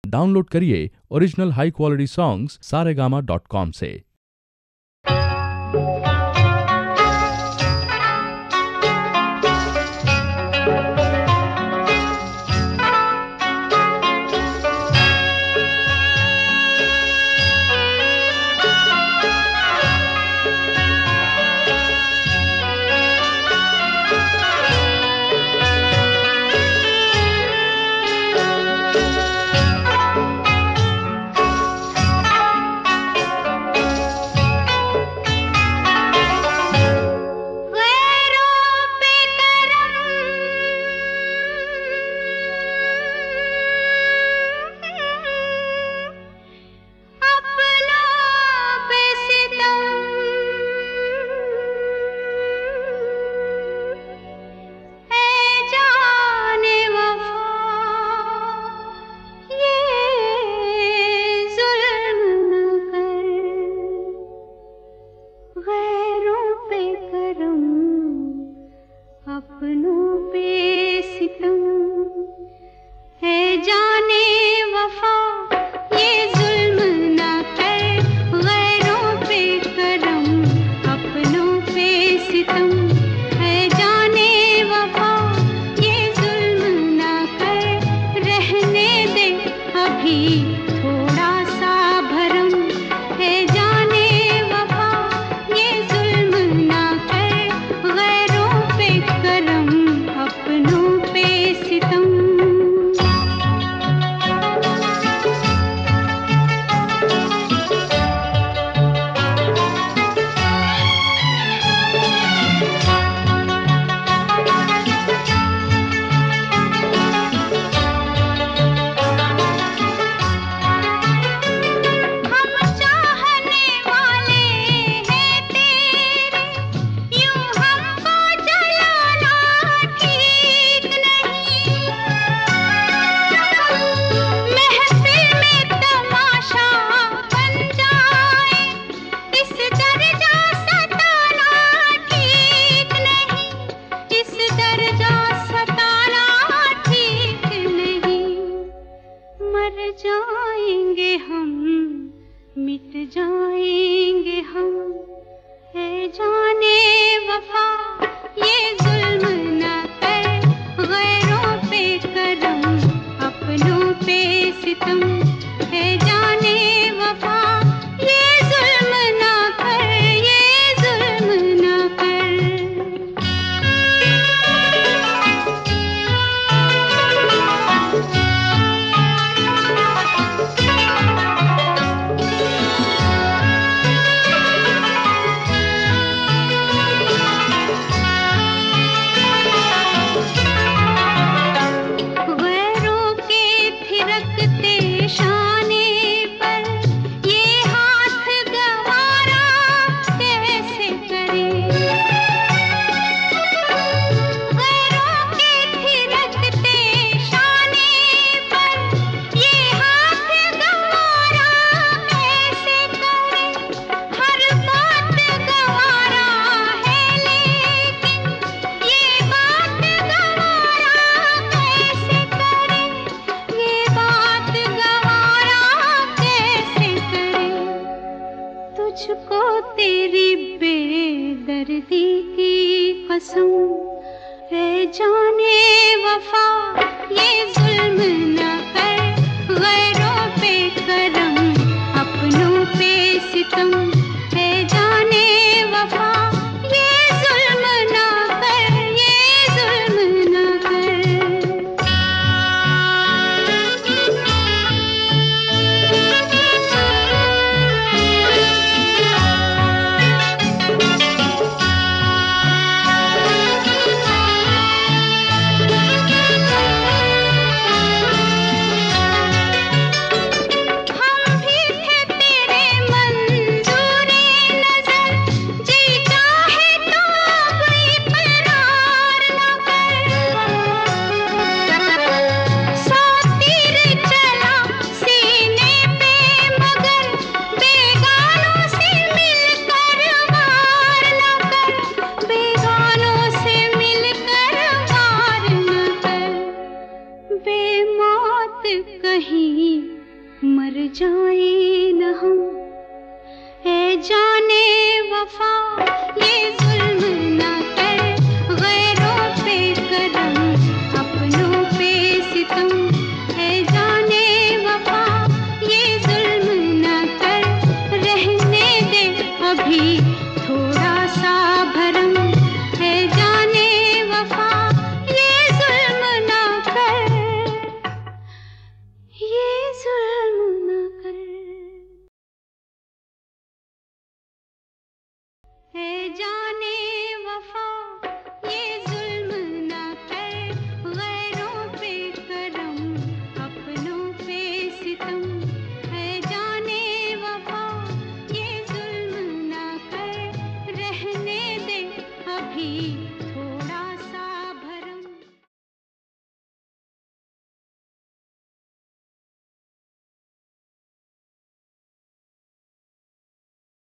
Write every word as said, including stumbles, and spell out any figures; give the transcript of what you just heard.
Download करिए original high quality songs Saregama dot com से। अपनों पे सितम है जाने वफा, ये जुल्म ना कर। गैरों पे करम, अपनों पे सितम है जाने वफा, ये जुल्म ना कर। रहने दे अभी थोड़ा सा भरम है जाने वफा, ये जुल्म ना कर। गैरों पे करम, अपनों पे सितम। जाएंगे हम, मिट जाएंगे हम, है जाने वफा, ये जुल्म ना कर। गैरों पे करम, अपनों पे सितम है जाने वफा, ये जुल्म ना कर, ये जुल्म ना कर। तुझको तेरी बेदर्दी की कसम है जाने वफा, ये जुल्म ना कर। गैरों पे करम, अपनों पे सितम है जाने वफा, ये जुल्म ना कर, ये जुल्म ना कर। मर जाए न हम, ए जाने वफा ये जुल्म ना